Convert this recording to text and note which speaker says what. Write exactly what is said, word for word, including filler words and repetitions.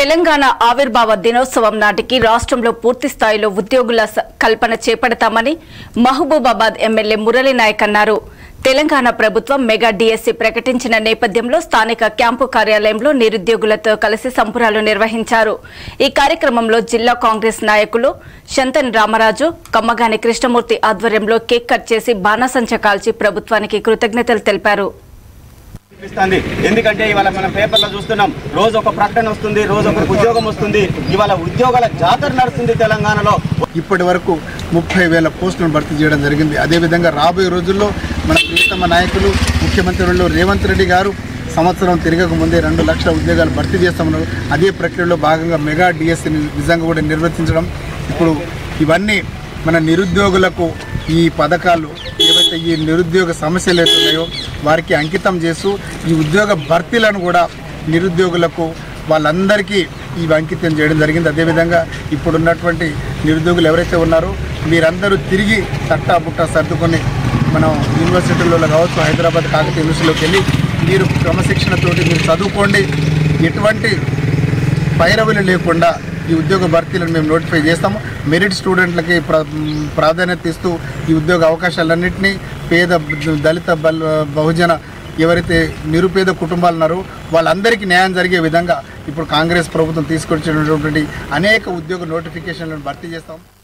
Speaker 1: తెలంగాణ ఆవిర్భావ దినోత్సవం నాటికి రాష్ట్రంలో పూర్తి స్థాయిలో ఉద్యోగుల కల్పన చేపడతామని మహబూబాబాద్ ఎమ్మెల్యే మురళీ నాయక్ అన్నారు. తెలంగాణ ప్రభుత్వం మెగా డిఎస్సి ప్రకటించిన నేపథ్యంలో స్థానిక క్యాంపు కార్యాలయంలో నిరుద్యోగులతో కలిసి సంబురాలు నిర్వహించారు. ఈ కార్యక్రమంలో జిల్లా కాంగ్రెస్ నాయకులు శంతన్ రామరాజు, కమ్మగాని కృష్ణమూర్తి ఆధ్వర్యంలో కేక్ కట్ చేసి బాణాసంచా కాల్చి ప్రభుత్వానికి కృతజ్ఞతలు తెలిపారు.
Speaker 2: ఎందుకంటే ఇవాళ మనం పేపర్లో చూస్తున్నాం, రోజు ఒక ప్రకటన వస్తుంది, రోజు ఒక ఉద్యోగం వస్తుంది. ఇవాళ ఉద్యోగాల జాతర నడుస్తుంది తెలంగాణలో.
Speaker 3: ఇప్పటి వరకు ముప్పై వేల పోస్టులను భర్తీ చేయడం జరిగింది. అదేవిధంగా రాబోయే రోజుల్లో మన ప్రియతమ నాయకులు ముఖ్యమంత్రులు రేవంత్ రెడ్డి గారు సంవత్సరం తిరగక ముందే రెండు లక్షల ఉద్యోగాలు భర్తీ చేస్తామన్నారు. అదే ప్రక్రియలో భాగంగా మెగా డిఎస్సిని నిజంగా కూడా నిర్వర్తించడం. ఇప్పుడు ఇవన్నీ మన నిరుద్యోగులకు ఈ పథకాలు ఏవైతే ఈ నిరుద్యోగ సమస్యలు ఉన్నాయో వారికి అంకితం చేస్తూ ఈ ఉద్యోగ భర్తీలను కూడా నిరుద్యోగులకు వాళ్ళందరికీ ఇవి అంకితం చేయడం జరిగింది. అదేవిధంగా ఇప్పుడున్నటువంటి నిరుద్యోగులు ఎవరైతే ఉన్నారో మీరందరూ తిరిగి తట్టా బుట్ట సర్దుకొని మనం యూనివర్సిటీలలో కావచ్చు, హైదరాబాద్ కాకతీయ యూనివర్సిటీలోకి వెళ్ళి మీరు క్రమశిక్షణతోటి మీరు చదువుకోండి. ఎటువంటి పైరవులు లేకుండా ఈ ఉద్యోగ భర్తీలను మేము నోటిఫై చేస్తాము. మెరిట్ స్టూడెంట్లకి ప్ర ప్రాధాన్యత ఇస్తూ ఈ ఉద్యోగ అవకాశాలన్నింటినీ పేద, దళిత, బహుజన ఎవరైతే నిరుపేద కుటుంబాలు ఉన్నారో వాళ్ళందరికీ న్యాయం జరిగే విధంగా ఇప్పుడు కాంగ్రెస్ ప్రభుత్వం తీసుకొచ్చినటువంటి అనేక ఉద్యోగ నోటిఫికేషన్లను భర్తీ చేస్తాం.